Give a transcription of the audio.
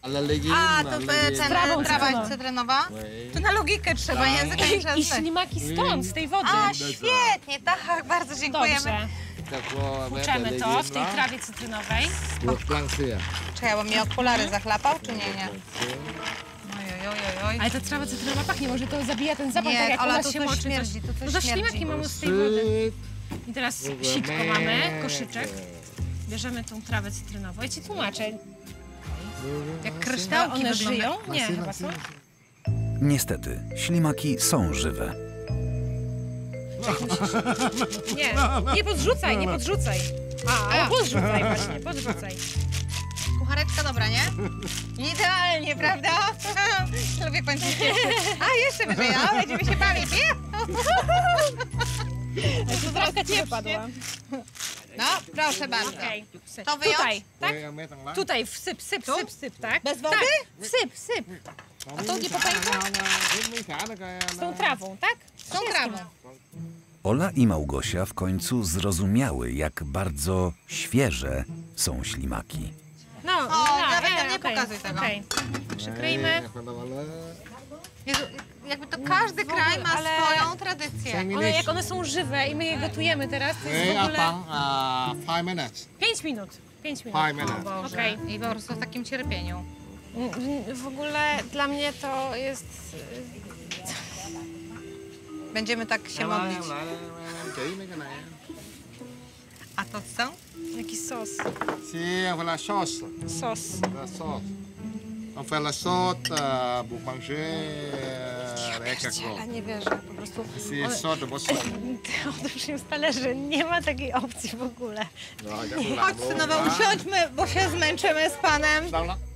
A, to trawa cytrynowa? To na logikę trzeba, języka nie trzeba I znać. ślimaki stąd, z tej wody. A, świetnie, tak, bardzo dziękujemy. Dobrze. Płuczemy to w tej trawie cytrynowej. Czy ja bym mi okulary zachlapał, czy nie? Oj. Ale ta trawa cytrynowa pachnie, może to zabija ten zapach, tak Nie, jak u ale nas tu się coś moczy. śmierdzi, tu coś No to śmierdzi. ślimaki mamy z tej wody. I teraz sitko mamy, koszyczek. Bierzemy tą trawę cytrynową. Ja ci tłumaczę. Jak kryształki One wygląda. żyją? Nie, chyba są. Niestety, ślimaki są żywe. Nie podrzucaj, nie podrzucaj. A podrzucaj właśnie, podrzucaj. Kuchareczka dobra, nie? Idealnie, prawda? Lubię końcówki. A, jeszcze wyżej, a będziemy się bawić, nie? To trawka ci wypadła. No, proszę bardzo. Okej. To wyjąć? Tutaj, tak? Tutaj, wsyp, tak? Bez wody? Tak, wsyp. A to nie popęka? Z tą trawą, tak? Z tą trawą. Ola i Małgosia w końcu zrozumiały, jak bardzo świeże są ślimaki. No, nawet nie pokazuj tego. Okej. Przykryjmy. Jezu, jakby to każdy kraj ma ale- swoją tradycję. Jak one są żywe i my je gotujemy teraz, to jest w ogóle 5 minutes. 5 minut. 5 minut. 5 minutes. Boże. Okej. I po prostu w takim cierpieniu. W ogóle dla mnie to jest... Będziemy tak się modlić. A to co? Jakiś sos. C'est voilà sauce. Sos. La sauce. On fait la sauce boulangerie avec Ja nie wierzę, po prostu... C'est sauce de boisson. To przyniósł talerze, nie ma takiej opcji w ogóle. Chodź, synowa, usiądźmy, bo się zmęczymy z panem. Dobra.